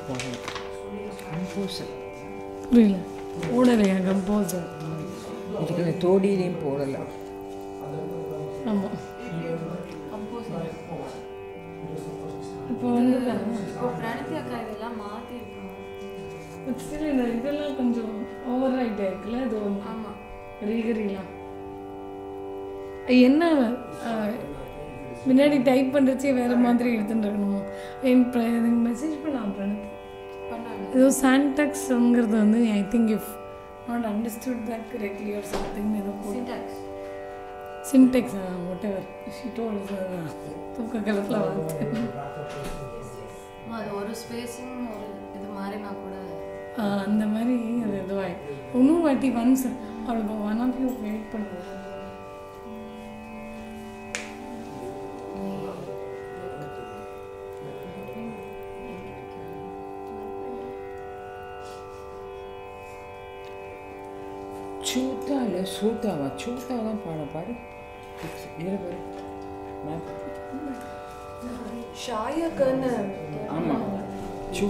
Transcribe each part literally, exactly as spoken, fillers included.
போகல. கம்போசர் புரியல, போடலையா கம்போசர்? இதுக்கு தோடியிலையும் போடலாம். ஆமாம், இப்போ வந்து பிரணத்தி அக்கா இதெல்லாம் மாற்றிருக்காங்க. ஸ்டில் இந்த இதெல்லாம் கொஞ்சம் ஓவர் ரைட் ஆயிருக்குல்ல. இது ஒன்று ஆமாம், ரீகரிலாம் என்ன முன்னாடி டைப் பண்ணுறச்சே வேறு மாதிரி எடுத்துட்டு இருக்கணுமோ? எனக்கு மெசேஜ் பண்ணலாம் பிரணத்தி, பண்ணாங்க. ஏதோ சான்டாக்ஸுங்கிறது வந்து I think if not understood that correctly or something ஏதோ சின்டாக்ஸ் சின்டெக்ஸ் வாட் எவர் ஷீட்டோட தூக்க கலத்தில் வார்த்தை. அது ஒரு ஸ்பேஸிங் ஒரு இது மாதிரினா கூட அந்த மாதிரி அது இதுவாகி இன்னும் வாட்டி ஒன்ஸ் அவளுக்கு ஒன் ஆஃப் யூ வெயிட் பண்ணுவோம். சூத்தா இல்லை சூத்தாவா? சூத்தா தான் பாட பாரு. இதில் பாரு மேப். ஷாயக்கன்னு. ஆமாம், சூ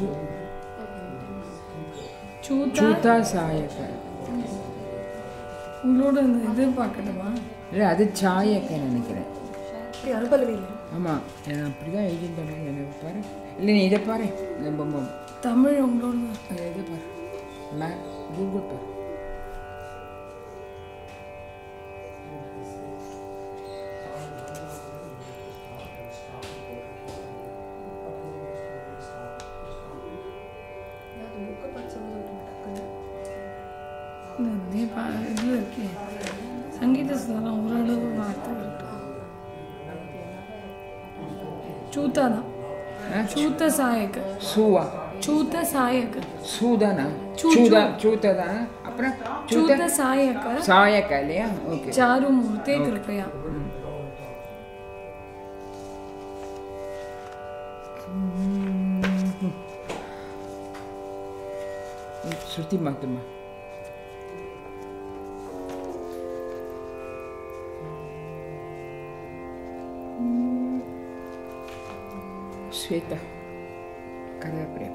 சூத்தா சூத்தா சாயக்க. உங்களோட இந்த இது பார்க்கணுமா? இல்லை, அது சாயக்க நினைக்கிறேன். அனுப்பலவே இல்லை. ஆமாம், நான் அப்படி தான் எழுதிட்டேன். நினைவு பாரு. இல்லை, நீ இதை பாரு. நம்ம தமிழ் உங்களோட இதை பாரு, மேப் கூகுள் பாரு. இதில் இருக்கே சங்கீத சுதரம் ஓரளவு வார்த்தை இருக்கு. சூத்தா தான், சூத்த சாயக்கு. சூவா சூத்த சாயக்கு. சூதானா? சூ- சூதா சூத்தா தான். அப்புறம் சூத்த சாயக்க சாயக்கா இல்லையா? ஓகே. சாரு மூர்த்தே கிருப்பையா. ஸ்ருதி மாத்துமா? ஸ்வேதா கதை பிரியா.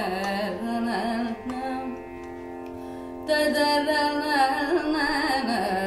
da da da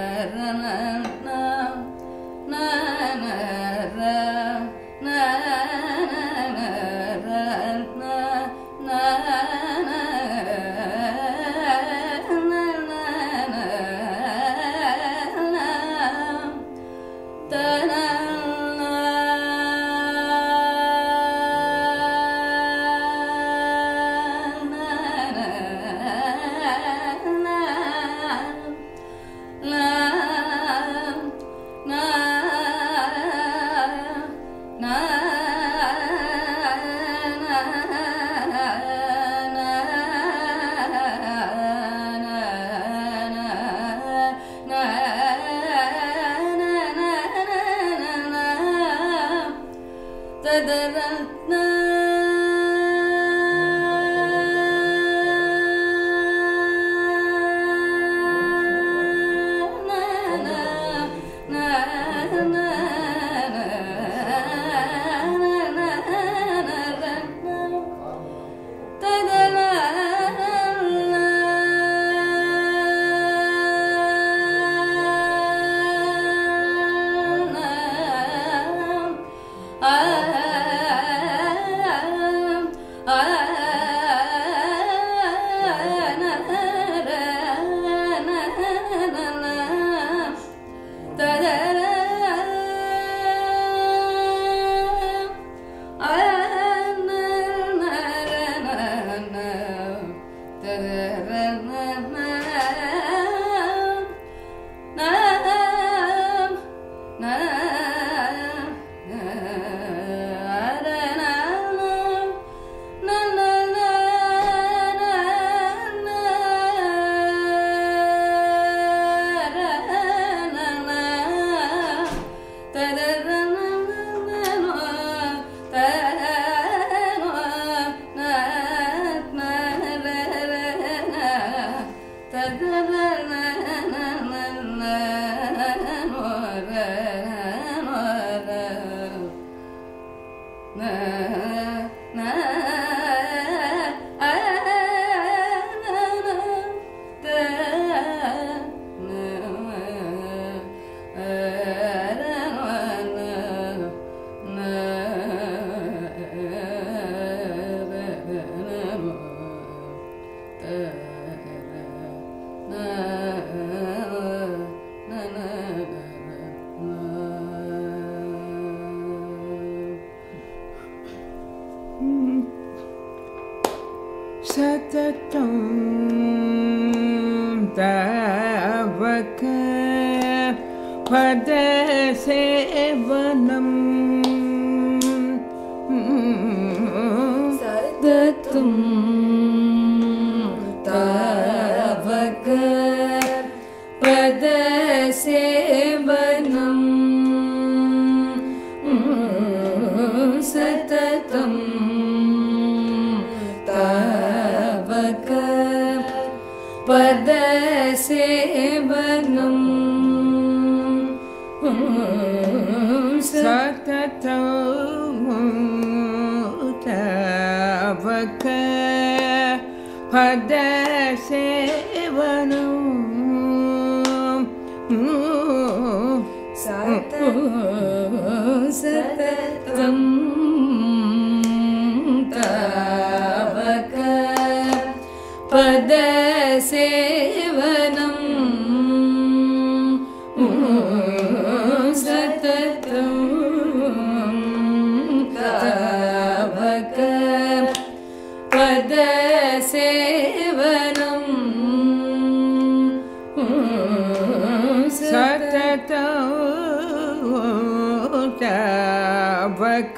पदसेवनं सततं तवक पदसेवनं सततं तवक पदसेवनं सततं तवक पदसेवनं सततं तवक पदसेवनं सततं तवक पदसेवनं सततं तवक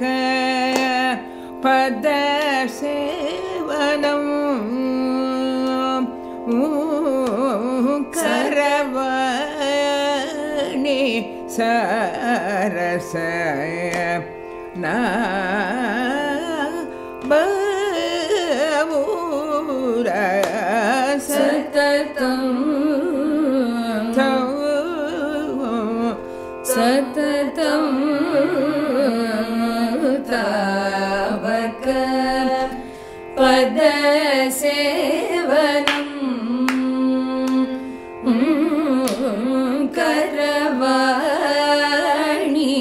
पदसेवनं करवाणि सरस ना बहुरा सततं सततं तवक पदसेवनं करवाणि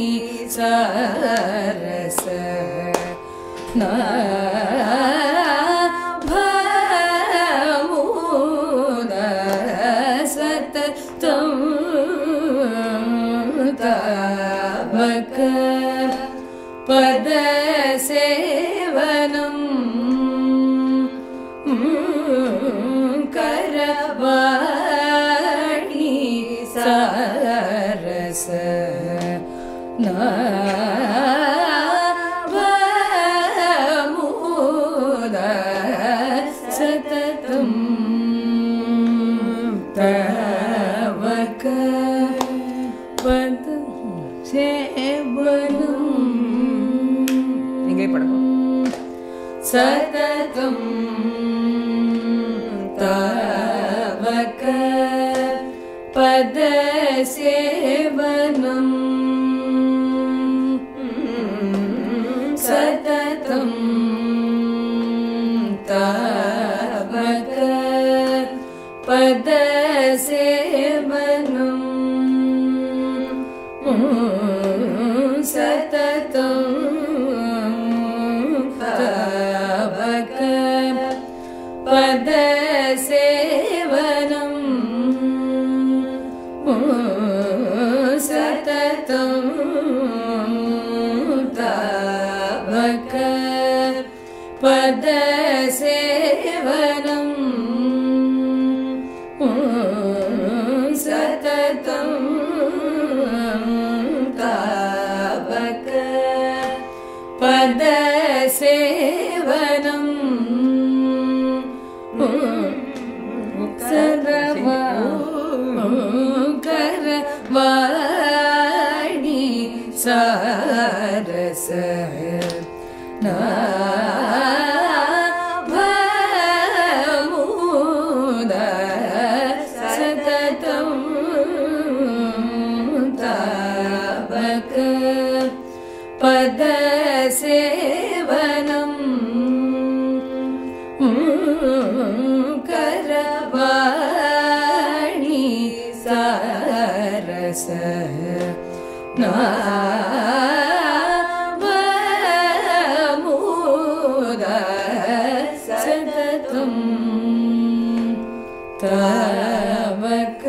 सरस ना सततं तवक पदसेवनं करवाणि सरस नाभमुद सततं तवक पदसेवनं நீங்க படணும் सततं तवक पदसेवनं सततं तवक पदसेवनं सततं तवक पदसेवनं सततं तवक पदसेवनं सततं तवक पदसेवनं करवाणि सरस नाभमुद सततं तवक पदसेवनं करवाणि सरस नाभमुद सततं तवक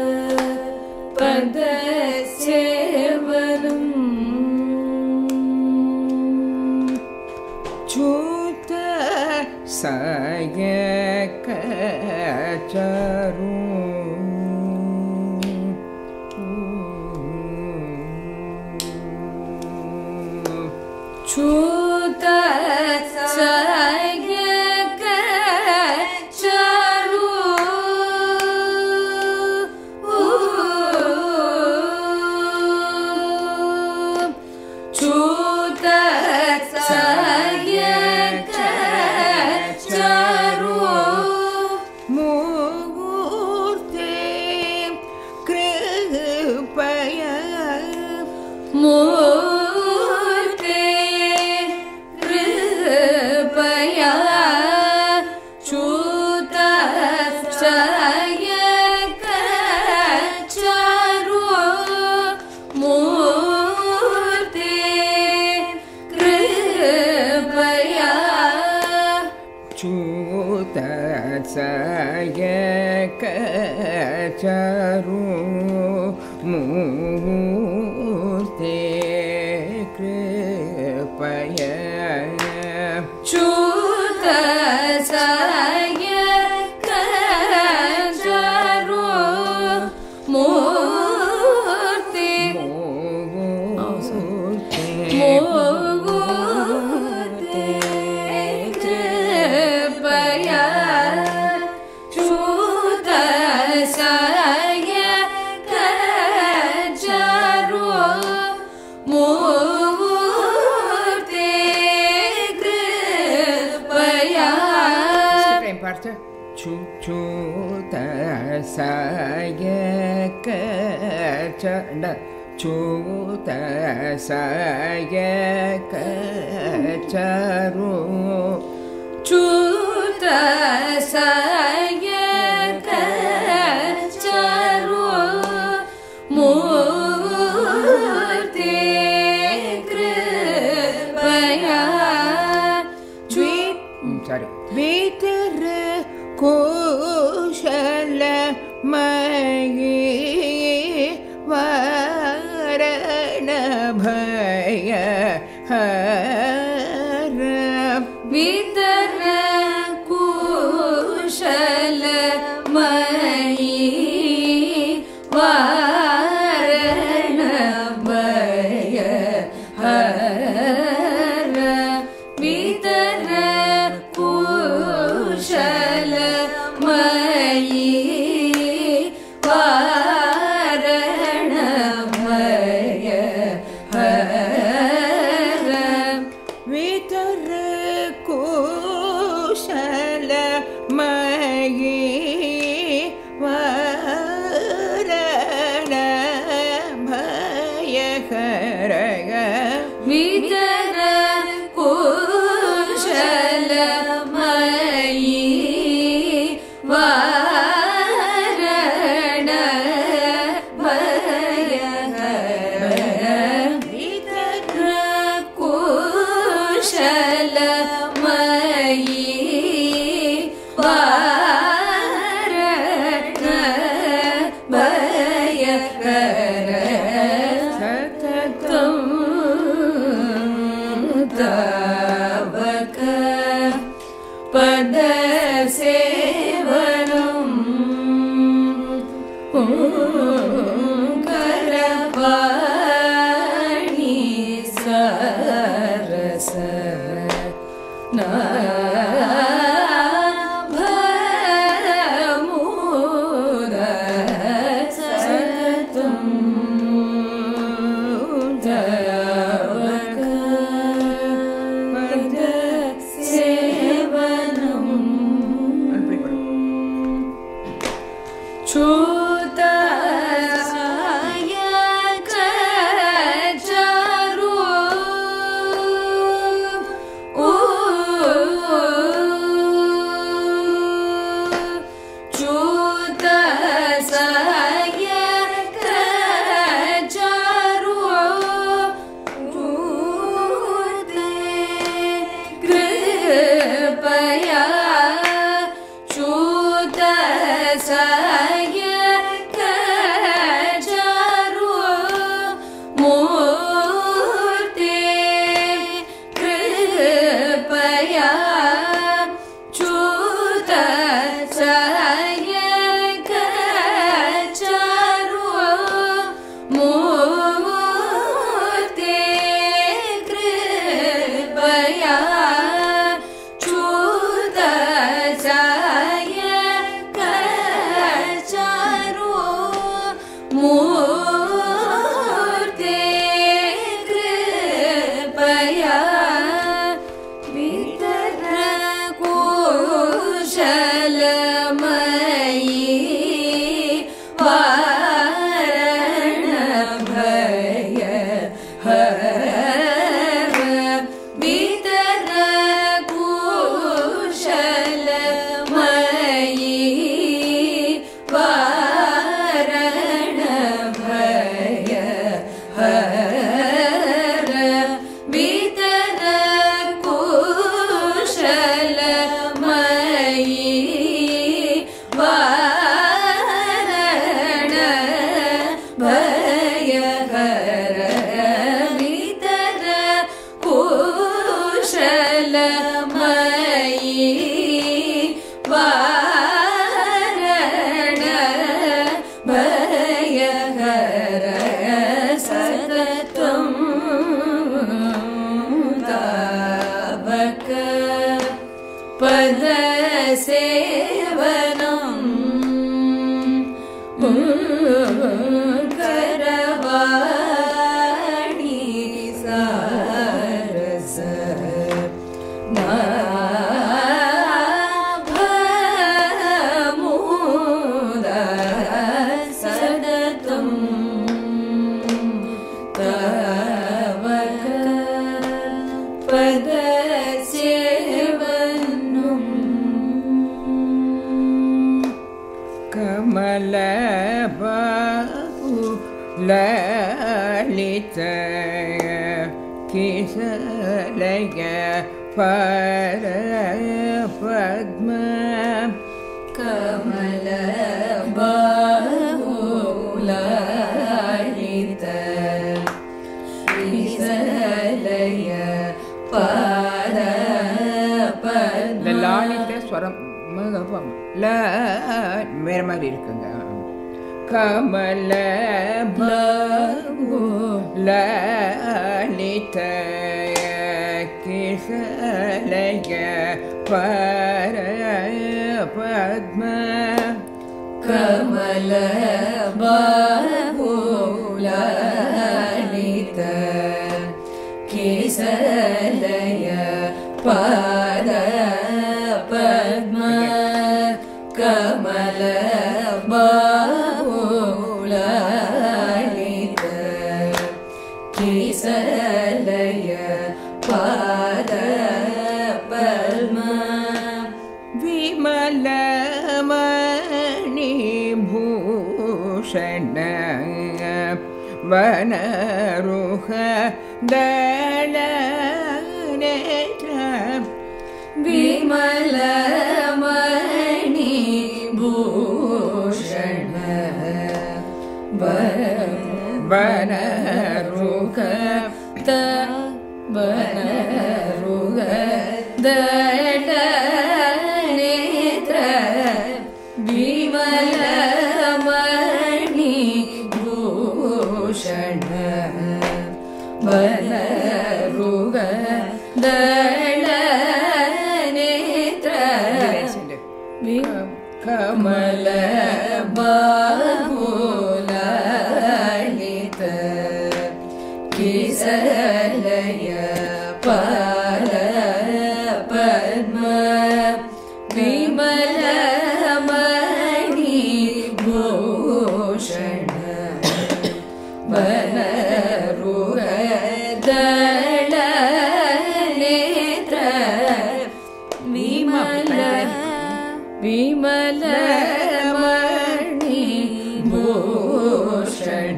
पदसेवनं चूत सायक Charu Chuta sayaka charu Chuta sayaka charu Murte kripaya Murte kripaya Chuta sayaka charu Murte kripaya Chuta sayaka charu Murte kripaya Chuta sayaka charu Murte Murte kripaya Chuta sayaka charu Murte kripaya in parte Chuta sayaka charu Chuta sayaka charu Chuta sayaka charu Murte kripaya sorry Vitar kushala magi varana bhaya hara Vidara kushala mayi varana bhaya hara Vidara kushala mayi varana bhaya hara Vitar kushala magi varana bhaya hara Vidara kushala mayi varana bhaya hara Vidara kushala mayi varana bhaya hara Satatam Tavaka Padasevanam Karavani Sarasa Nabhamuda Satatam Tavaka Padasevanam Chuta sayaka मूर्ते कृपया वितर कुशलमयी वारण भय हर वितर कुशलमयी वारण भय हर वितर कुशलमयी वारण भय हर वितर कुशलमयी वारण भय हर सततं तावक पदसेवनं करवाणी सारस नाभमुदा सततं तावक पदसेवनं कमलबाहु ललित किसलय परपद्म कमलबाहु ललित किसलय परपद्म லலித ஸ்வரம் மகபம் ல வேற மாதிரி இருக்குங்க. கமலபாஹு லலித கிசலய பரபத்ம कमलबाहु ललित किसलय परपद्म कमलबाहु ललित किसलय परपद्म विमलमणिभूषण वनरुह दलनेत्र विमलमणिभूषण वनरुह वनरुह दलनेत्र विमलमणिभूषण वनरुह दलनेत्र कमलबाहु ललित किसलय परपद्म विमलमणिभूषण वनरुह दलनेत्र विमल विमलमणिभूषण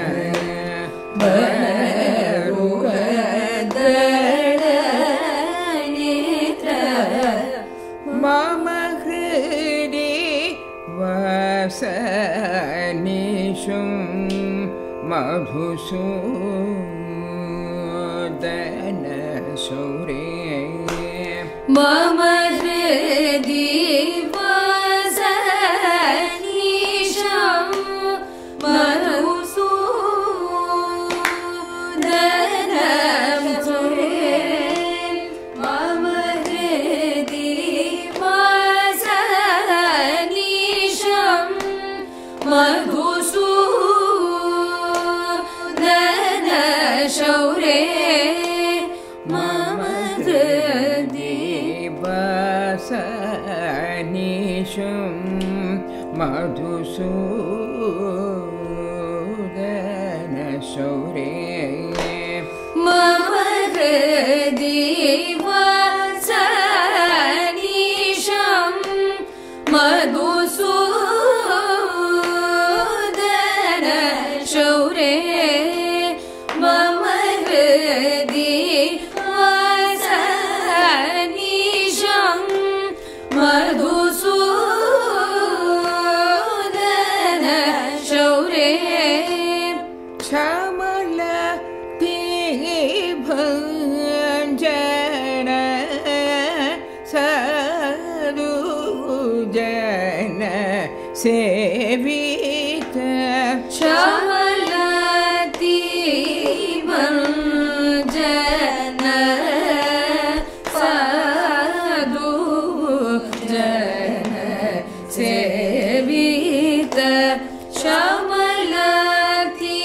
वनरुह दलनेत्र मम हृदि वसनिषु मधुसूदन शौरे मम हृदि वसनिषं मधुसूदन शौरे मम हृदि वसनिषं मधुसूदन मधुसूदन शौरे मम हृदि वासनीशं मधुसूदन शौरे मम हृदि वासनीशं मधुसूदन शौरे श्यामल भंजन साधुजन सेवित श्यामलती भंजन साधुजन सेवित श्यामलती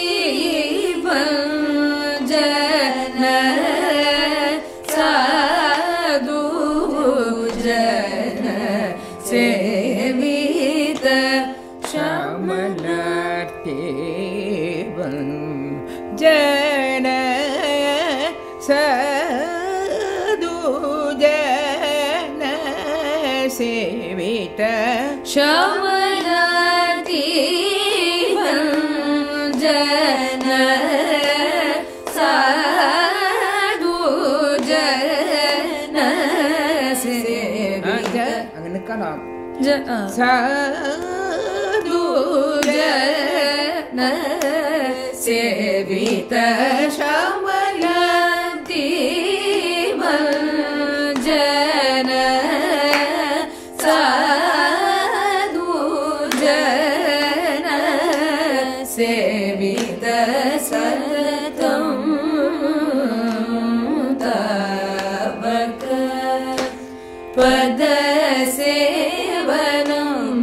भंजन साधुजन सेवित श्यामलार्ते भंजन साधुजन सेवित श्यामलती भंजन साधुजन सेवित അങ്ങനെ കാണാം साधुजन सेवित श्यामलती भंजन साधुजन सेवित सततं तवक पदसेवनम्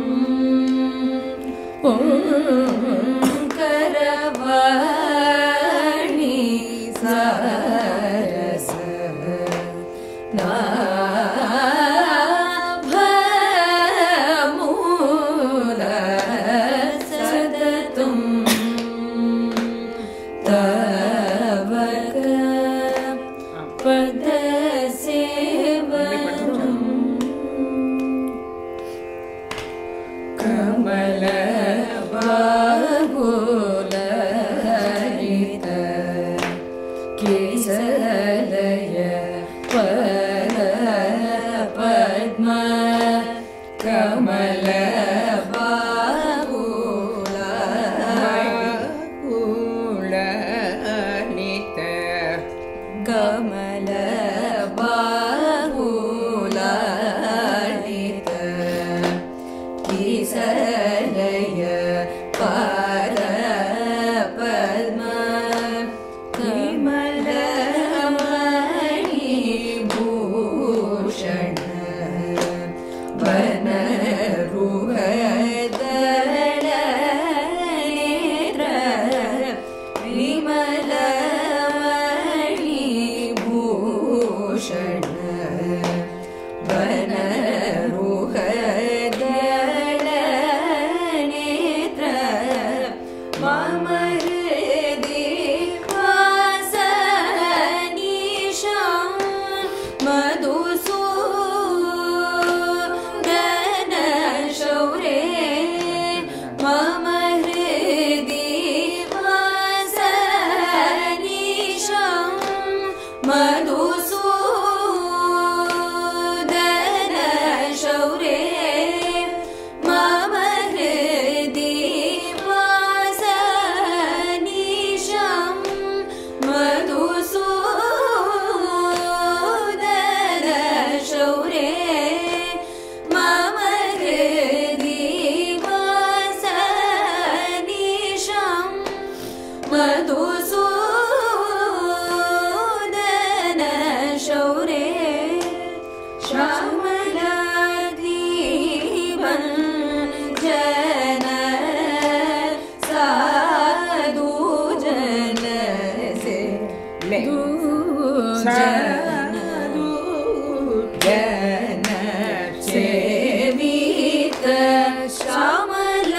ओंकारवाणी सारस नाभमूल सततं तवक पदसेवनम् कमल बाहुलहित केसलय पद पद्म कमल बाहुलहित कमल बाहुलहित केसलय पद पद्म विमलमणिभूषण वनरुहदलनेत्र विमलमणिभूषण वनरुहदलनेत्र मम हृदि वासनीशं मधुसूदन शौरे मम हृदि वासनीशं मधुसूदन शौरे मम हृदि वासनीशं मधुसूदन शौरे मम हृदि वासनीशं मधुसूदन शौरे श्यामलती भंजन साधुजन सेवित श्यामल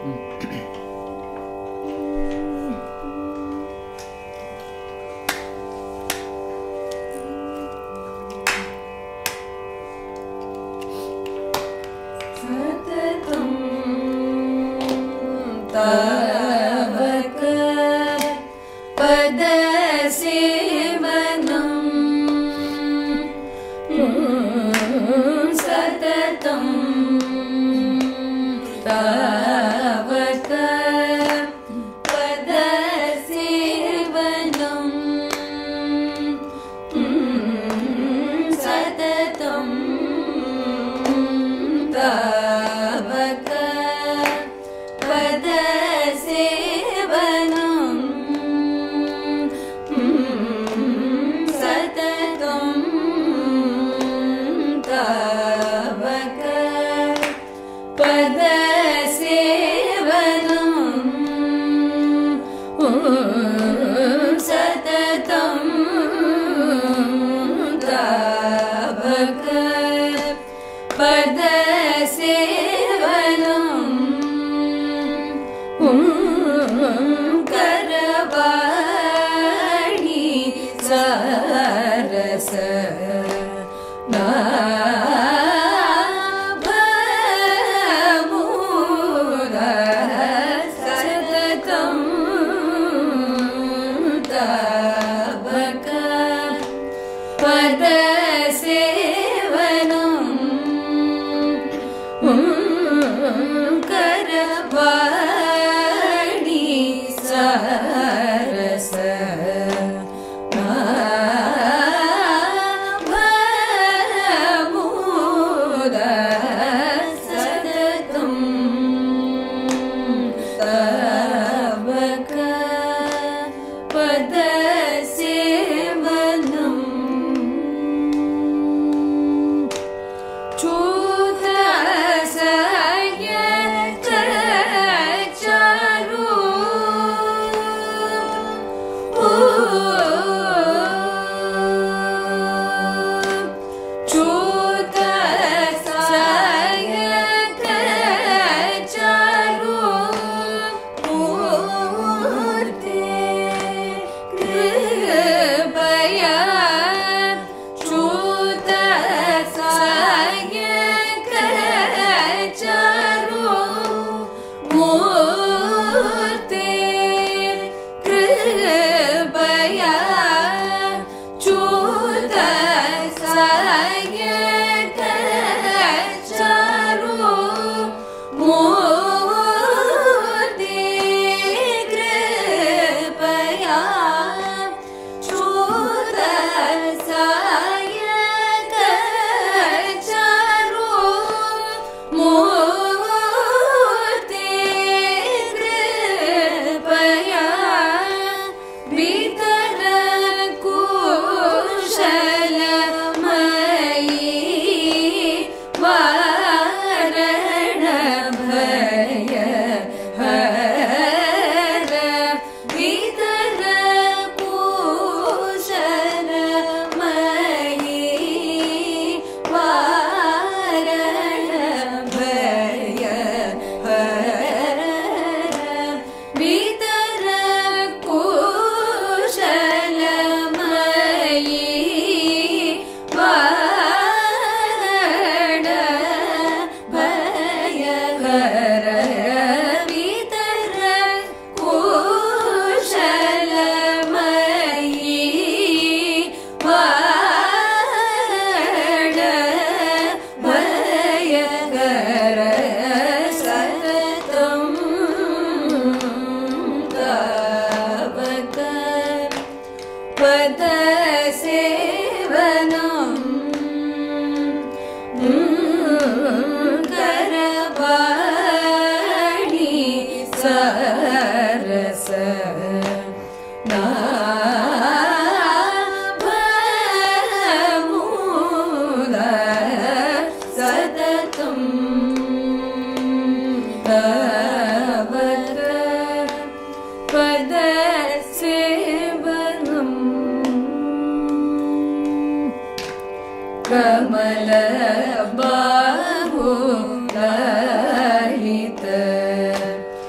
कमल बाहु ललित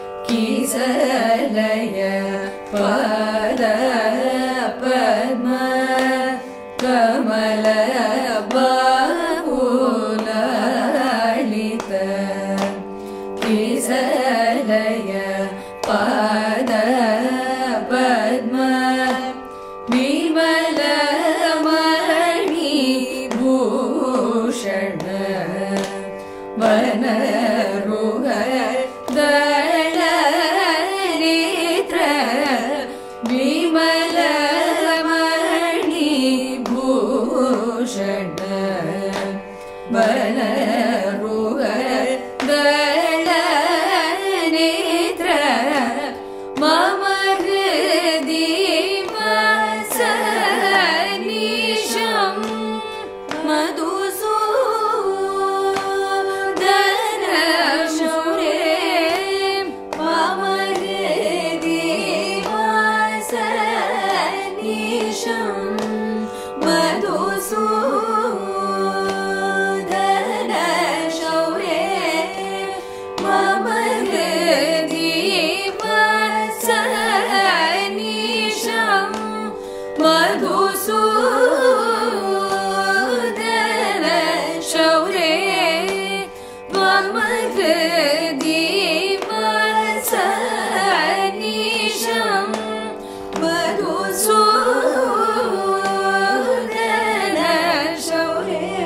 विसलय पाद पद्म विमलमणि भूषण वनरुह दलनेत्र विमलमणि भूषण वनरुह दलनेत्र मम हृदि वसनिशं मधुसूदन शौरे मम हृदि वसनिशं मधुसूदन शौरे मम हृदि वसनिशं मधुसूदन शौरे मम हृदि वसनिशं मधुसूदन शौरे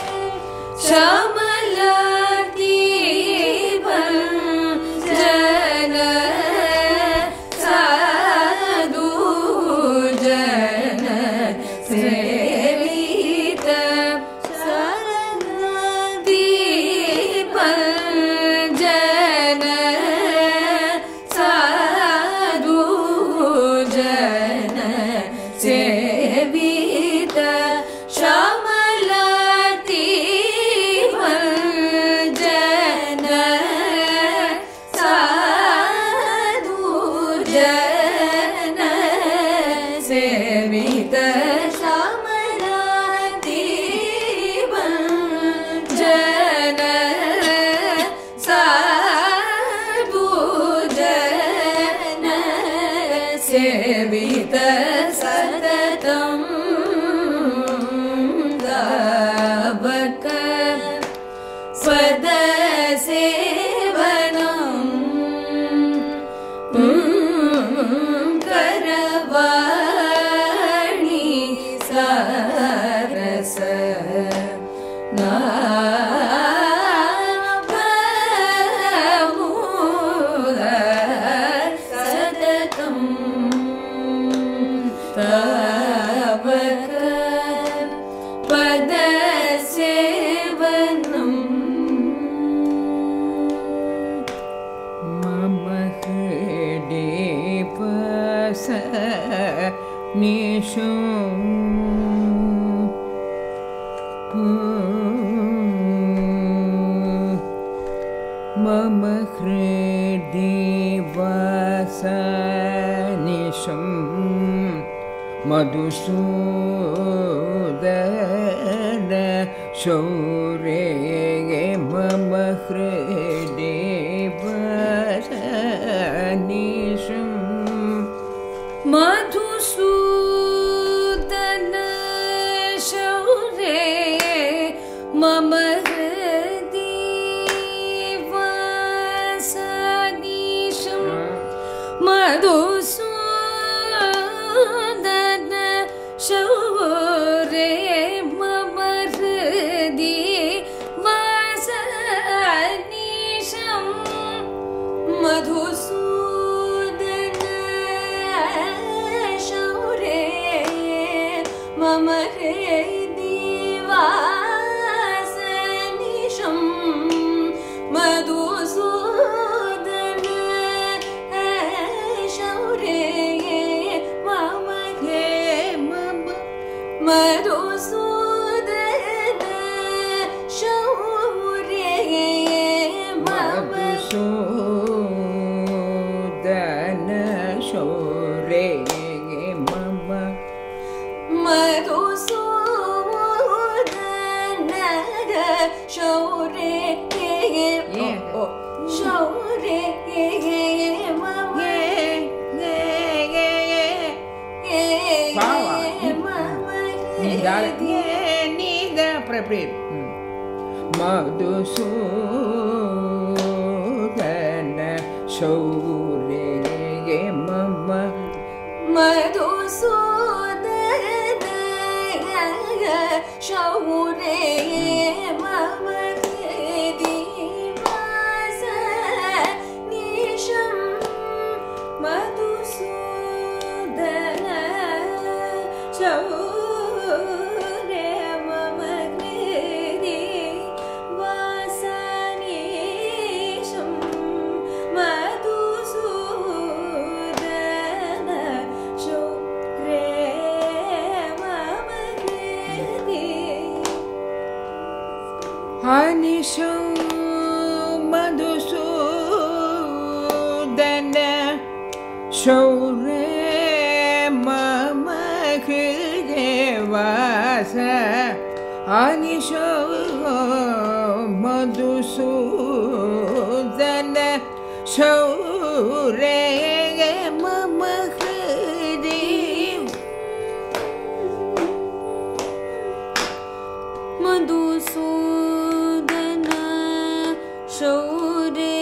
श्यामलादीपं जन साधु जन सेवित सरदीपं जन साधु जन सेवित श्यामलादीपं जन साधु जन सेवित श्यामलादीपं जन साधु जन सेवित सततं दाबक पदसेवनं करवाणि सारस नाभमूल सततं तावक पदसेवनं मम हृदि वसनिशं मम हृदि वसनिशं मधुसूदन शौरे मम हृदि वसनिशं मधुसूदन शौरे मम हृदि वसनिशं मधुसूदन शौरे मम हृदि वसनिशं मधुसूदन शौरे मम हृदि वसनिशं मधुसूदन शौरे मम मधुसूदन शौरे मम मधुसूदन शौरे मम मधुसूदन शौरे शौरे मम appropriate. Madhusudana शौरे मम मधुसूदन शौरे मम दिवास निशं मधुसूदन शौरे मम दिवास निशं मधुसूदन शौरे मम अनिशं मधुसूदन शौरे मम हृदे वास अनिशं मधुसूदन शौरे मम हृदे मधुसूदन शौरे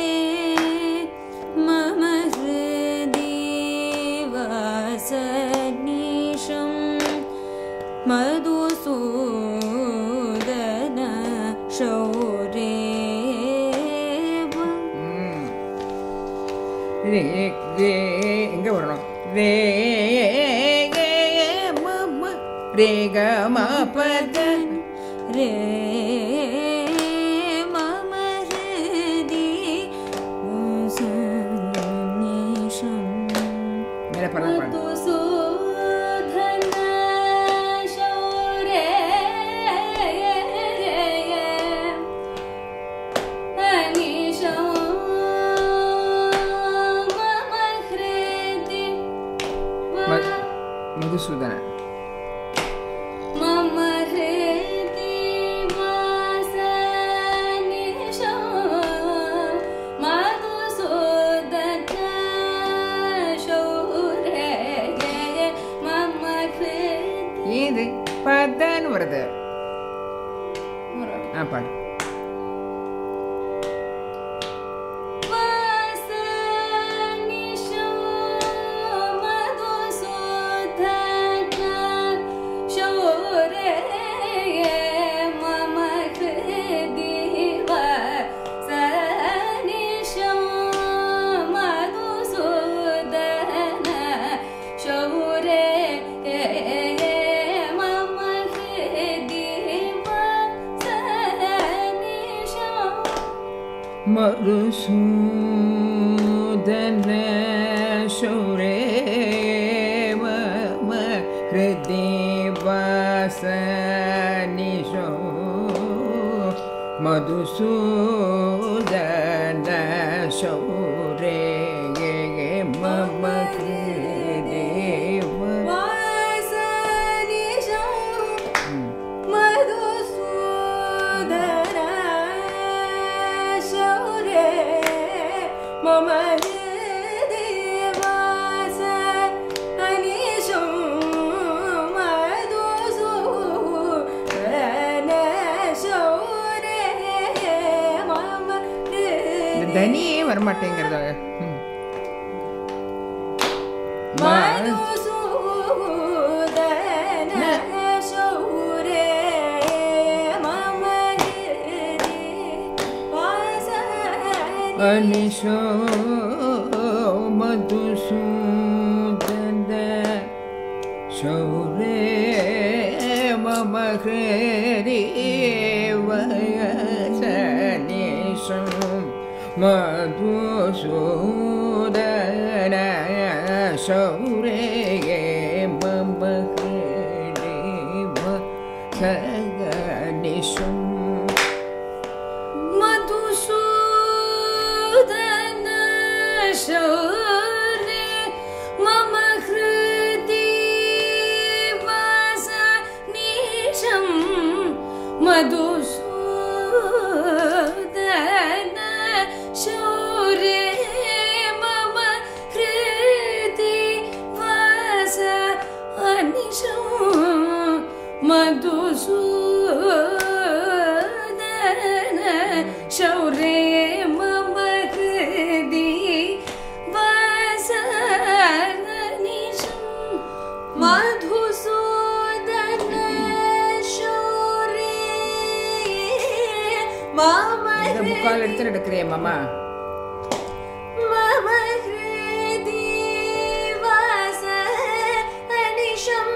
मम हृदि वासनिशं मधुसूदन शौरे ரே ரே எங்கே வரணும் ரே மம ரே க ம பத रे मम हृदि वासनिशं मेरा पढ़ना पढ़ मधुसूदन शौरे अनिशं मम हृदि मधुसूदन मम हृदि वासनिशं मधुसूदन शौरे मम हृदि ஏது பதன்னு வருது ஆ பாடு वासनिशं मधुसूदन शौरे मम हृदि वासनिशं मधुसूदन शौरे मम हृदि वासनिशं मधुसूदन शौरे मम हृदि वासनिशो मधुसूदन शौरे मम हृदि वासनिशं मधुसूदन शौरे मम हृदि वासनिशं मधुसूदन शौरे मम हृदि தனியே வரமாட்டேங்கிறத मधुसूदन शौरे मम हृदि वासनिशं अनिशो मधुसूदन शौरे मम हृदि वासनिशं मधुसूदन शौरे मम हृदि वासनिशं मधुसूदन शौरे मम हृदि वासनिशं मधुसूदन शौरे मम हृदि वासनिशं मधुसूदन எடுக்கிறிய மாமா? मम हृदि वासनिशं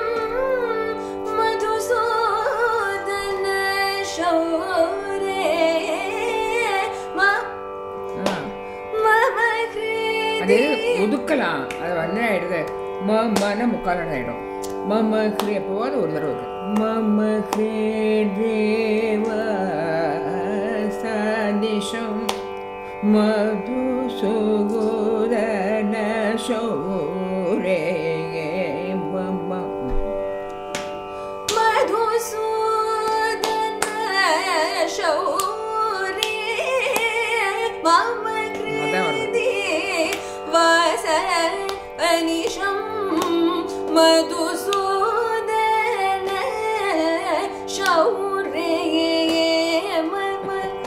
मधुसूदन शौरे मम அது हृदि ஒதுக்கலாம். அது வந்து ஆயிடுது ம மன முக்கால் ஆயிடும். மம ஹ்ரே எப்போவாது ஒரு தடவை இருக்கு. மம ஹ்ரே தேவசனிஷம் மதுசூதன சௌரே மம मधुसूदन शौरे मम हृदि वासनिशं मधुसूदन शौरे मम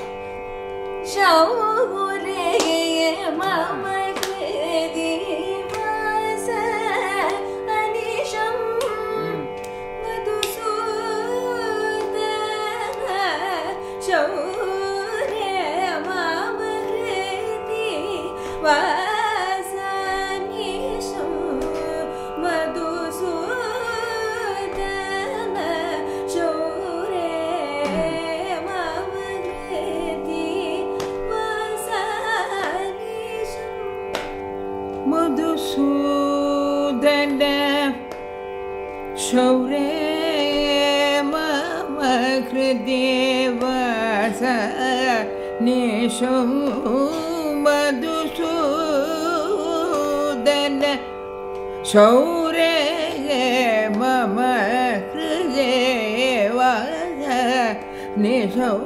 शौरे मम हृदि वासनिशं मधुसूदन शौरे मम हृदि वासनिशं मधुसूदन शौरे मम हृदि वासनिशं மதுசூதன சௌரே மம ஹ்ருதேவசனிஷம் மதுசூதன சௌரே மம ஹ்ருதேவசனிஷம்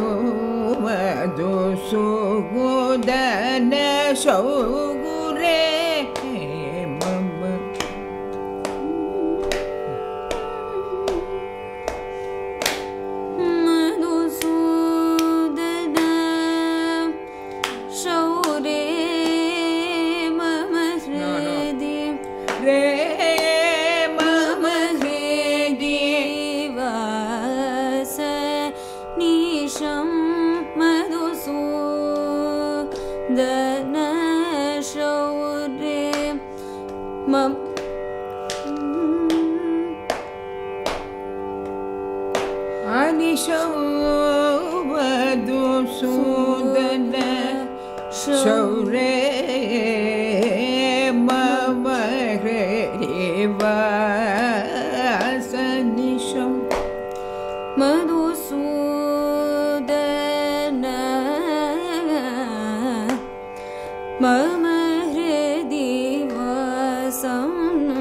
மதுசூதன சௌரே மம मधुसूदन शौरे मम हृदि ரே मम हृदि वासनिशं मधुसूदन शौरे मम அனிஷம் மதுசூதன சௌரே மம ஹ்ருதேவசனிஷம் मधुसूदन मम हृदि वासं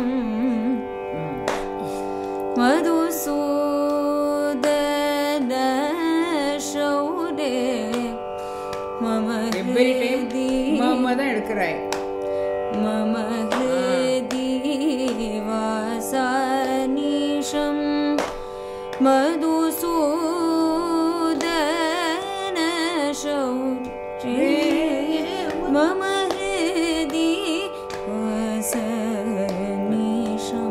मधुसूदन शौरे मम எவ்வரி டைம் हृदि மாமா தான் எடுக்கிறாய். मम हृदि वासनिशं मधुसूदन शौरे मम हृदि वासनिशं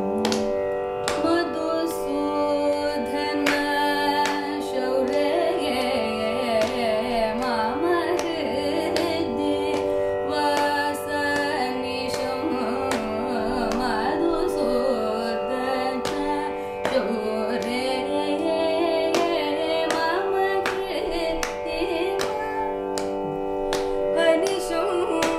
मधुसूदन शौरे मम हृदि वासनिशं मधुसूदन शौरे मम हृदि वासनिशं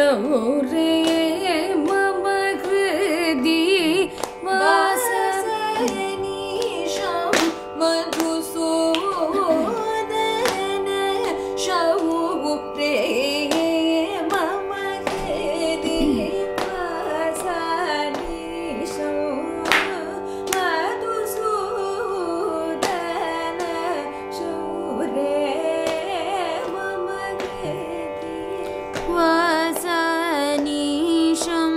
शौरे मम हृदि वासनीशं मधुसूदन शौरे मम हृदि वासनीशं मधुसूदन शौरे मम हृदि वासनीशं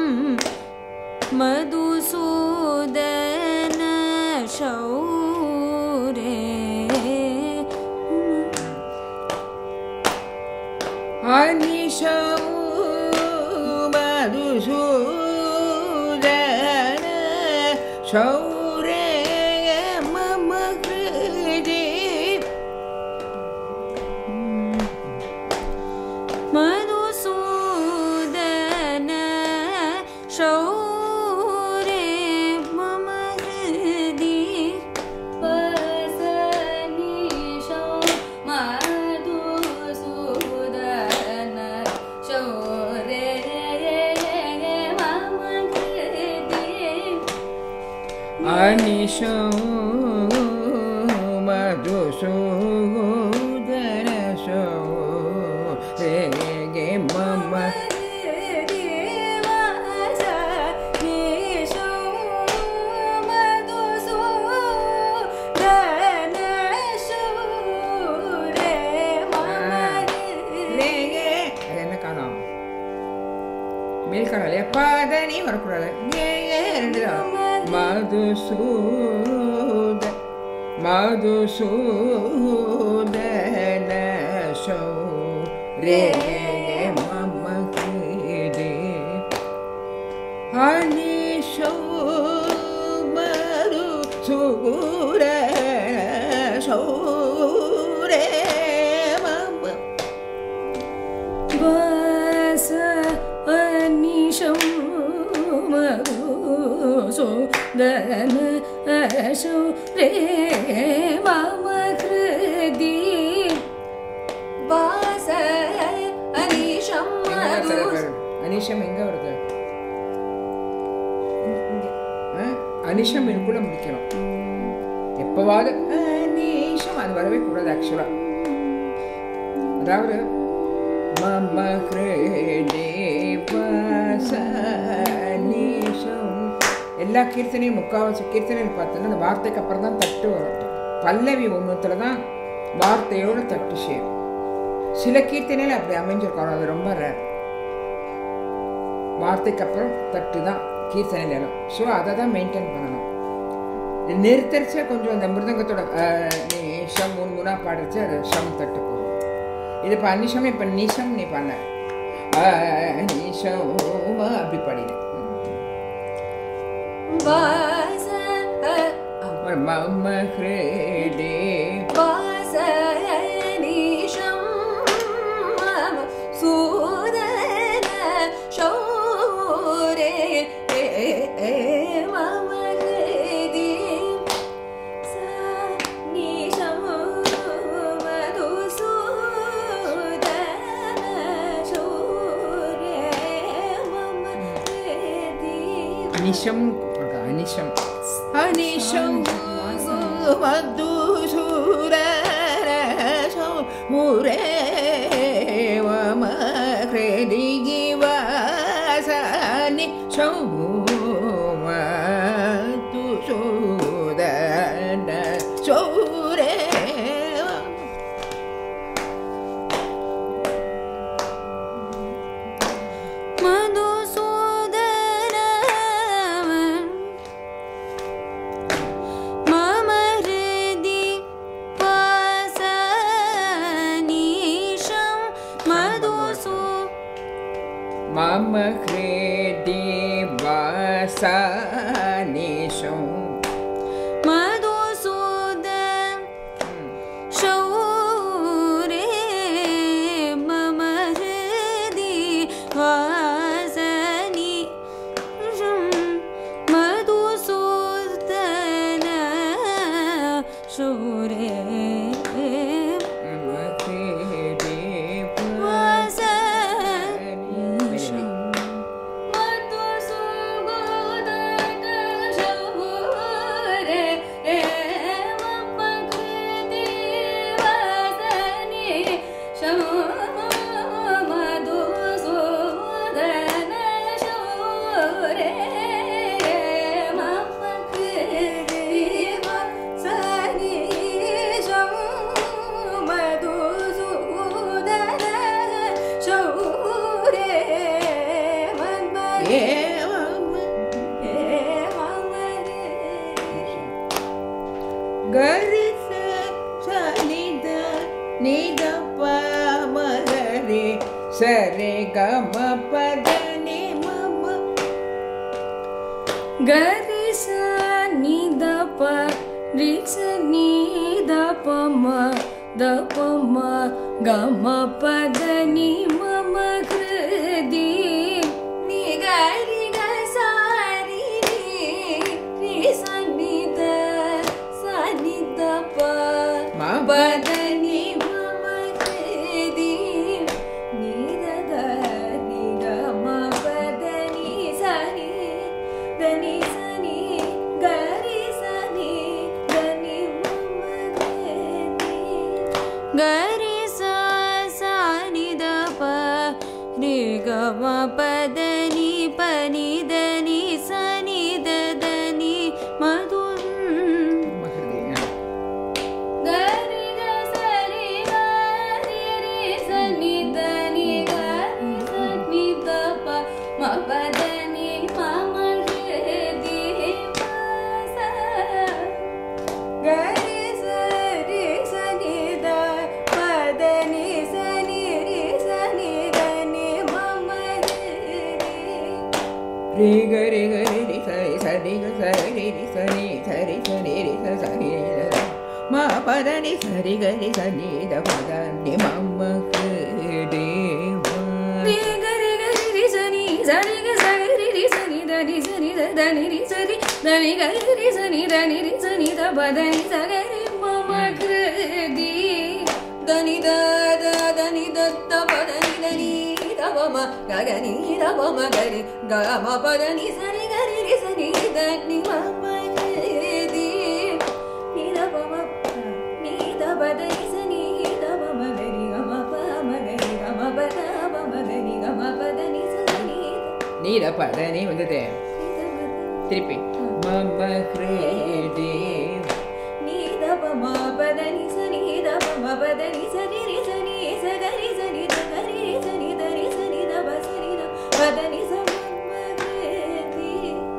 मधुसूदन शौरे अनिशं मधुसूदन शौरे मम हृदि मधुसूदन शौरे मम हृदि वासनीशं मधुसूदन शौरे मम हृदि अनिशं मधुसूदन शौरे मम மேல்காணல பாதனி வரக்கூடாது ரெண்டு தான் மதுசூத மதுசூதன சௌரே மம ஹிருதி அனிஷோ மதுசூதன சௌரே மம वासनीशं मधुसूदन शौरे मम हृदि वासनीशं அனிஷம் எங்க வருது அனிஷம் கூட முடிக்கணும் எப்பவாவது அனிஷம் அது வரவே கூடாது ஆக்சுவலா அதாவது மம ஹிருதி வாசनीशம் எல்லா கீர்த்தனையும் முக்காவாசி கீர்த்தனைன்னு பார்த்தோன்னா அந்த வார்த்தைக்கு அப்புறம் தான் தட்டு வரும் பல்லவி ஒன்றுத்துல தான் வார்த்தையோட தட்டு சேரும் சில கீர்த்தனையில் அப்படி அமைஞ்சிருக்கணும் அது ரொம்ப ரேர் வார்த்தைக்கு அப்புறம் தட்டு தான் கீர்த்தனையிலும் ஸோ அதை தான் மெயின்டைன் பண்ணணும் நிறுத்தரிச்சா கொஞ்சம் அந்த மிருதங்கத்தோட நீ ஷம் மூணு மூணா பாடிச்சு அது ஷம் தட்டு போகும் இது இப்போ அனிஷம் இப்போ நிஷம் நீ பண்ண நிஷம் அப்படி பாடின மம ஹிருதி वासनीशं सूदन शौरे मम हृदि सनीशं मधुसूदन शौरे मम हृदि அனிஷம் அனிஷம் அனிஷம் மதுசூதன சௌரே மம ஹிருதி வாசनीशं மதுசூதன சௌரே मम हृदि वासनीशं मधुसूदन मम हृदि वासनीशं मधुसूदन शौरे मम हृदि वासनीशं मधुसूदन शौरे मम हृदि वासनीशं கரிச சனித நித பமகரி சரி கம பதனி மம கரிச நித ப ரிச நித பம தபம கம பதனி மம கிருதி நிகரி கசாரி ரி சனித சனித ப பதனி மம கிருதி நித கரி கம பதனி சனி தனி சனி கரி சனி தனி மம கிருதி கரி சா சனி த ப ரி க ம பதனி பனி தனி சனி த தனி மது கரி க சரி கரி ரி சனி தனி கரி சனி த ப ம பதனி மம கிருதி ப ச கரி சரி சனி த பதனி சனி ரி சனி தனி மம கிருதி ரி கரி கரி ரி சரி சரி க சரி ரி சனி சரி சனி ரி ச சனி ம பதனி சரி கரி சனி த பதனி மம கிருதி ரி கரி கரி ரி சனி சரி க சரி ரி சனி தனி சனி த தனி ரி சரி தனி கரி ரி சனி தனி ரி சனி த பதனி சகரி மம கிருதி தனி த த தனி த த பதனி தனி த பம ககனி த பம கரி க ம பதனி சரி கரி ரி சனி தனி மம கிருதி நீ த பம நீ த பதனி சனி த பம கரி க ம பம கரி க ம பத பம கரி க ம பதனி சனி நீர பதனி வந்தது திருப்பி மம கிருதி நீ த பம பதனி சனி த பம பதனி சரி ரி சனி சகரி சனி த கரி ரி சனி த ரி சனி த ப சனி த பதனி ச மம கிருதி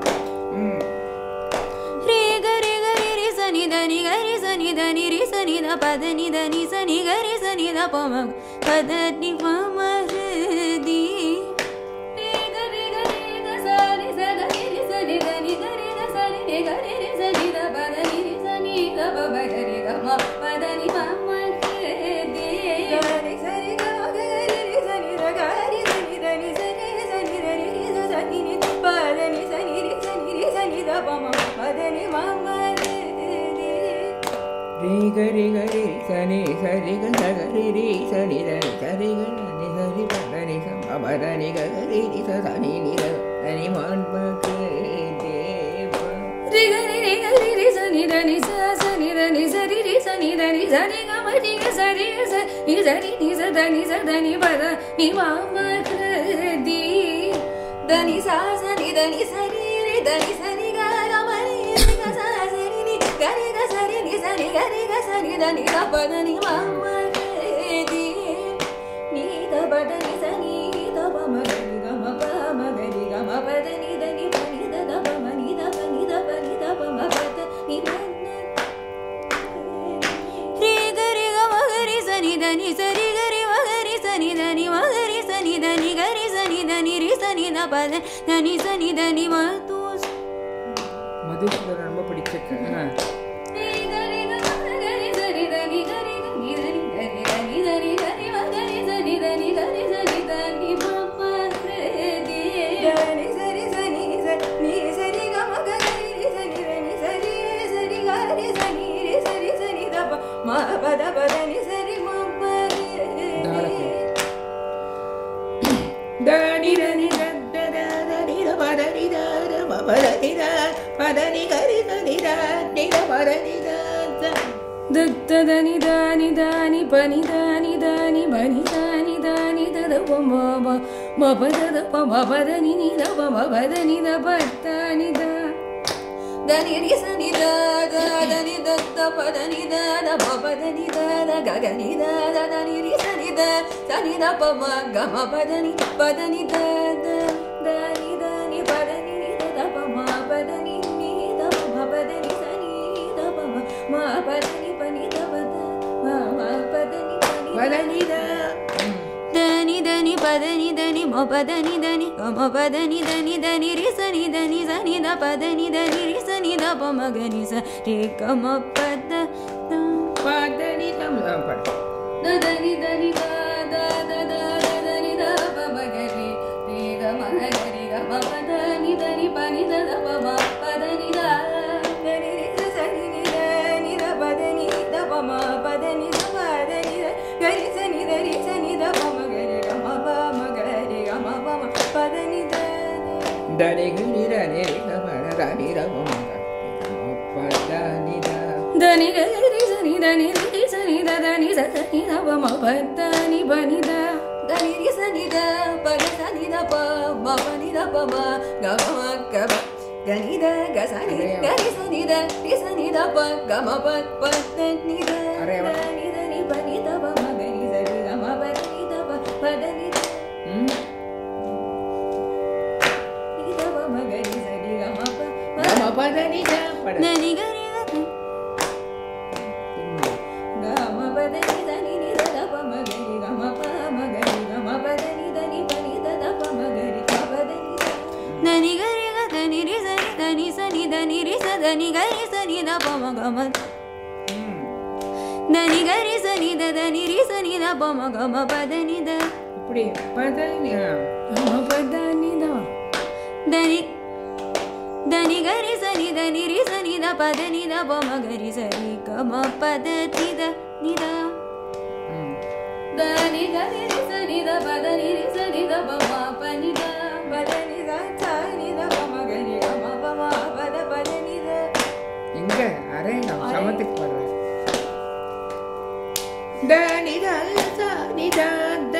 ரி கரி கரி ரி சனி தனி கரி சனி தனி ரி சனி த பதனி தனி சனி கரி சனி த பம பதனி மம கிருதி ரி கரி கரி த சரி சகரி ரி சனி தனி கரி த சனி ரி கரி ரி சனி த பதனி ரி சனி த பம கரி க ம பதனி மம கிருதி கரி சரி க ம கரி ரி சனி ர கரி சனி தனி சரி சனி தனி ரி ச சனி ரி பதனி சனி ரி சனி ரி சனி த பம பதனி மம கிருதி ரி கரி கரி சனி சரி க சகரி ரி சனி தனி சரி க நனி சரி பதனி ச ம பதனி கரி ரி ச சனி நி ர தனி மம கிருதி ரி கரி ரி கரி ரி சனி தனி ச சனி தனி சரி ரி சனி தனி சரி க ம ரி க சரி க ச நி சரி நி ச தனி ச தனி பத நி மம கிருதி தனி ச சனி தனி சரி ரி தனி சரி க க ம ரி க ச சரி நி கரி க சரி நி சரி கரி க சரி தனி த பத நி மம கிருதி நீ த பத நி சனி த பம கரி க ம பம கரி க ம பத நி தனி பனி த த பம நி த பனி த பனி த பம பத நி மன ரி கரி க ம கரி சனி தனி சரி கரி ம கரி சனி தனி ம கரி சனி தனி கரி சனி தனி ரி சனி த பத தனி சனி தனி ம து மதுசூதன் ரொம்ப பிடிச்ச ரி கரி க ம கரி சனி தனி கரி தனி தனி கரி தனி தனி கரி ம கரி சனி தனி கரி சனி தனி மம கிருதி தனி சரி சனி சனி சரி க ம கரி ரி சனி தனி சரி சரி கரி சனி ரி சரி சனி த ப ம பத பதனி சரி மம கிருதி தனி தனி த த தனி த பதனி த த ம பதனி த பதனி கரி சனி த நி த பதனி த தத்த தனி தானி தானி பனி தானி தானி பனி தானி தானி தத பம ம பத த பம பத நி நி த பம பத நி த பத்தானி த தனி ரி சனி த த தனி தத்த பத நி த த ப பத நி த த க க நி த த தனி ரி சனி த சனி த பம க ம பத நி பத நி த த தனி தனி பத நி நி த பம பத நி நி த பம பத நி சனி த பம ma padani pani da pada ma ma padani pani பதனிதா dani dani padani dani ma padani dani ma padani dani dani ri sani dani sani da padani dani ri sani da pa ma gani sa re ga ma pada பதனிதம் பட da dani dani da da da da dani da pa ma gani re ga ma gani ga ma padani dani pani da da pa ma padani da dani ri sani ni dani da padani da pa ma padani da padani da gari sani da ri sani da pa ma gani ga ma pa ma gani ga ma pa ma padani da தரிகிர நெரிக பரதனிர Mamaka பதனிதா dani gari sani dani ri sani da dani sa sani da pa ma padani pani da dani ri sani da pa ga sani da pa ma pani da pa ma ga ma ga ma gani da ga sani gari sani da ri sani da pa ga ma pa padani da dani dani pani da pa ma gani sani ga ma pani da pa padani da ni da pa ma gani sani ga ma pa நம பதனிதா பட dani gari ga ma padani dani ni da da pa ma gani ga ma pa ma gani ga ma padani dani pani da da pa ma gani ga padani da dani gari ga dani ri sani dani sani dani ri sa dani gari sani da pa ma ga ma dani gari sani da dani ri sani da pa ma ga ma padani da இப்படி பதனி ga ma padani da dani dani gari sani dani ri sani da padani da pa ma gari sani ga ma padani da ni da dani gari ri sani da padani ri sani da pa ma pani da padani da sani da pa ma gari ga ma pa ma pada padani da எங்க அரே நான் சமத்துக்கு போடுறேன் தனிதா சனிதா த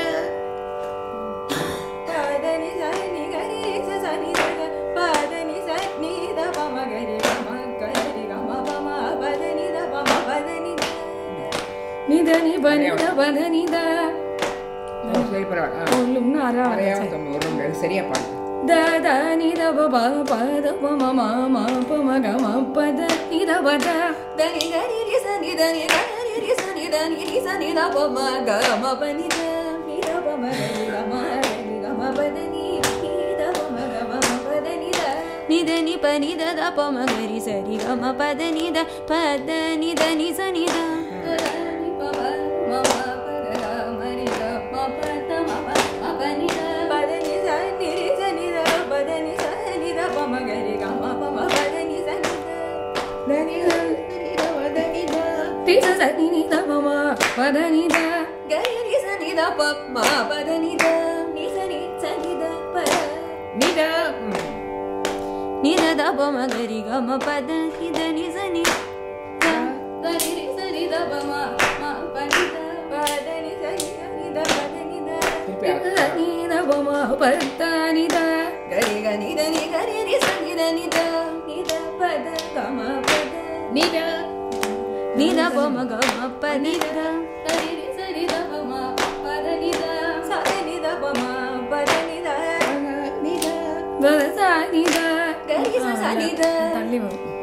padani sani gari ri sani da padani sani da pa ma gari ga ma gari ga ma pa ma padani da pa ma padani da ni da ni pani da padani da சரி பரவாயில்ல ஒல்லும் நாரா அரையாவது ஒரு ரெண்டு சரியா பாடு da da ni da pa pa pa da pa ma ma ma pa ma ga ma pa da ni da pa da da ni ga ni ri sa ni da ni ga ni ri sa ni da ni ri sa ni da pa ma ga ma pa ni da ni da pa ma ga ni ga ma ni ga ma pa da ni ni da pa ma ga ma pa da ni da ni da ni pa ni da da pa ma ga ri sa ri ga ma pa da ni da pa da ni da ni sa ni da da ni pa pa ma ma pa da ga ma ri ga ma pa da ma pa ma pa ni da pa da ni sa ni ri sa ni da pa da ni sa ni da pa ma ga ri ga ma pa ma pa da ni sa ni da Tanitha Tanitha பதனிதா ri sa sa ni ni da pa ma pa da ni da ga ri sa ni da pa ma pa da ni da ni sa ni sa ni da pa Nita ni da da pa ma ga ri ga ma pa da ni da ni sa ni da da ni ri sa ni da pa ma ma pa ni da pa da ni sa ni da ni da pa da ni da da ni da pa ma pa da ni da ga ri ga ni da ni ga ri ri sa ni da ni da ni da pa da ga ma pa da Nita ni da pa ma ga ma pa ni da ga ri ri sa ni da pa ma pa da ni da sa ni da pa ma pa da ni da Nita ga sa ni da ga ri sa sa ni da தள்ளி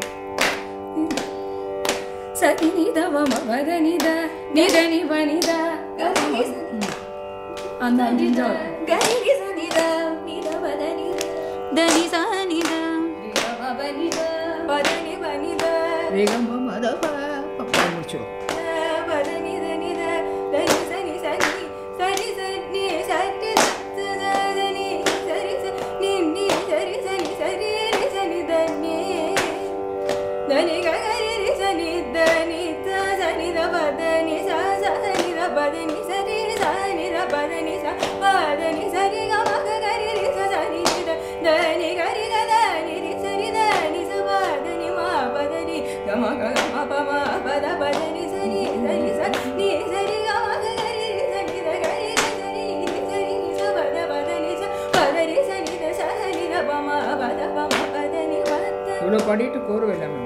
sa ni da pa ma pa da ni da ni da ni pa ni da ga ri sa அந்த அஞ்சு ga ri sa ni da ni da pa da ni da da ni sa ni da ri ga ma pa ni da pa da ni pa ni da வேகம் மத பப்பா முடிச்சிடும் pa da ni da ni da da ni sa ni sa ni sa ni sa ni sa ni sa da ni sa ri sa ni ni sa ri sa ni sa ri ri sa ni da ni da ni ga ga ri ri sa ni da ni sa sa ni da pa da ni sa sa sa ni da pa da ni sa ri sa ni da pa da ni sa pa da ni sa ri ga ma ga ga ri ri sa sa ni da da ni ga ri ga da ni ri sa ri da ni sa pa da ni ma pa da ni ga ma ga ga ma pa ma pa da pa da ni sa ni sa ni sa ni sa ri ga ma ga ga ri ri sa ni da ga ri ga sa ri ri sa ri ni sa pa da pa da ni sa pa da ni sa ni da sa ni da pa ma pa da pa ma pa da ni pa da இவ்வளோ பாடிட்டு கோர்வை இல்லாமல்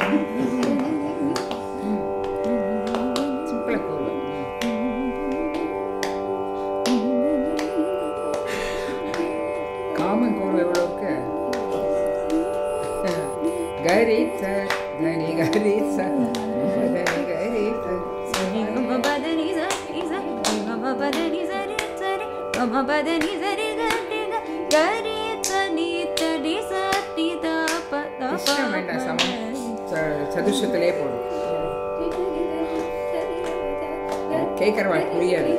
சிம்பிளாக கோர்வை common கோர்வை எவ்வளோ இருக்கு கரி ச கனி கரி ச gama pada ni sari gari gari tani tadi sati da pada கிருஷ்ணம் வேண்டாம், சமம் ச- சதுஷத்திலே போடும். கேட்கறவா புரியாது.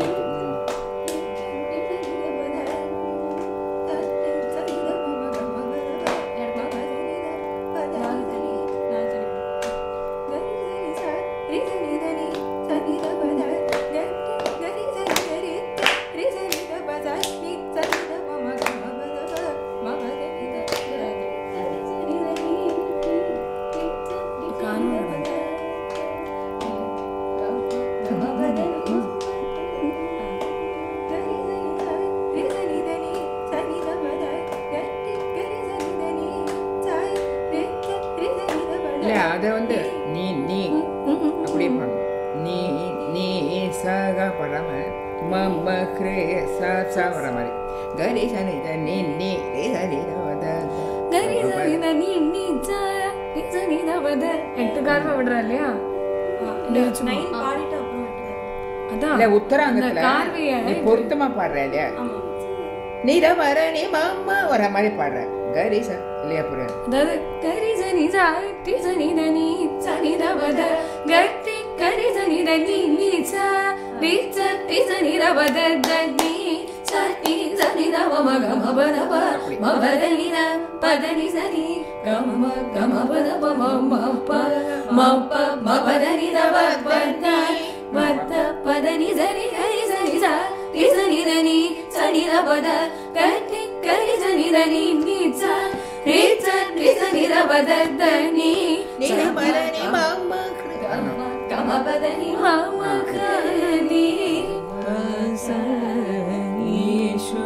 இல்ல அத வந்து நீ நீ அப்படியே பண்ணு. நீ நீ சக பரம மம கிரே சா சா வர மாதிரி கரி சனி த நீ நீ ரே சனி த வத gari sari da ni ni cha ni sari da pada எட்டு கார்வ விடுறா இல்லையா நைன் பாடிட்டு அப்புறம் விட்டுறாரு. அதான் இல்ல உத்தராங்கத்துல கார்வைய நீ பொருத்தமா பாடுற இல்லையா, நீ த வர நீ மம்மா வர மாதிரி பாடுற கரி ச இல்லையா புரியாது. அதாவது கரி சனி சா டி சனி த நீ சனி த பத கரி கரி சனி த நீ நீ சா ரி ச டி சனி த பத த நீ சா டி சனி த ம கம பத ப ம பத நீ த பத நீ சனி கம ம கம பத ப ம ம ப ம ப ம பத நீ த ப ப த பத பத நீ சரி கரி சனி சா டி சனி த நீ சனி த பத கரி கரி சனி த நீ நீ சா ரி ச டி சனி த பத த நீ நீ த வர நீ மம்மா கிரே கம பத நீ ம ம க நீ ச நீ சு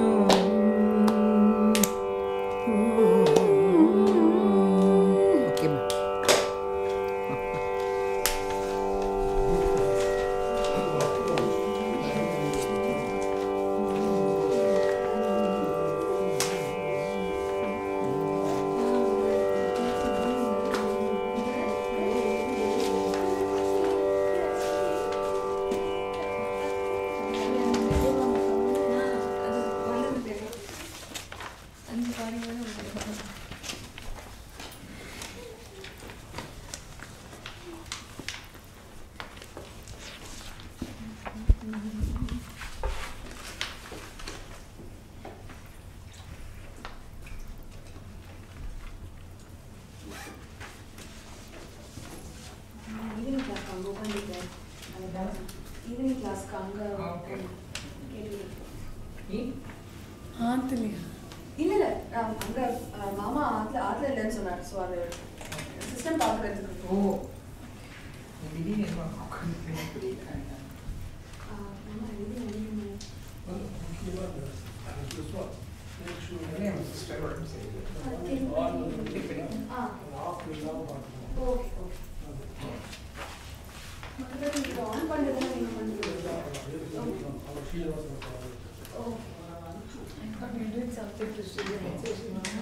ஓகேமா. ஈவினிங் கிளாஸ் அங்கே உட்காந்துருக்கேன். ஈவினிங் கிளாஸ்க்கு அங்கே ஓகே. கேட்டு நீ ஆத்துலையா இல்லை இல்லை அங்கே மாமா ஆற்றுல ஆற்றுல இல்லைன்னு சொன்னார். ஸோ அது சிஸ்டம் பார்க்குறதுக்கு ஓ திடீர்னு என்ன உட்கார்ந்து புரியல. மாமா இது ஆ ஓகே ஓகே இது ஆன் பண்ணுறதுனா நீங்கள் பண்ணுறீங்க. ஓகே